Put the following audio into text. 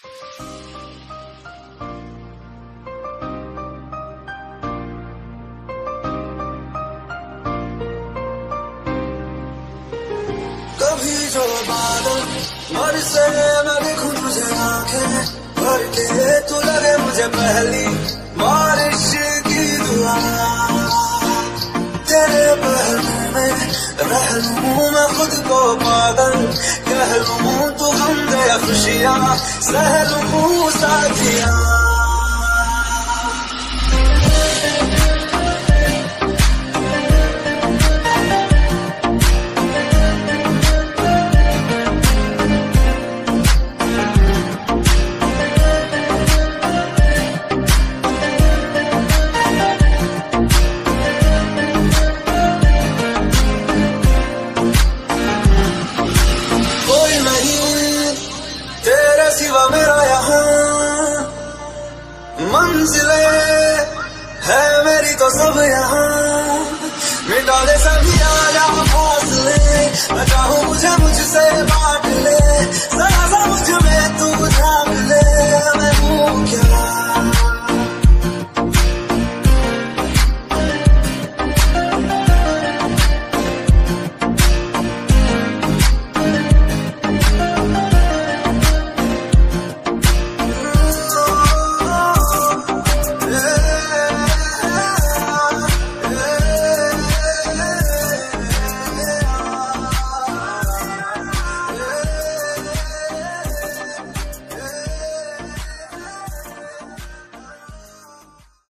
कभी जो बादल बरसे मैं देखूं तुझे आंखें भर के, तू लगे मुझे पहली बारिश की दुआ। तेरे पहलू में रह लूं मैं खुद को पागल, कह लूं तू हम दे खुशियां सह लूं साथिया। सिवा मेरा यहाँ मंजिले है मेरी तो सब यहाँ, मिटा दे सभी आजा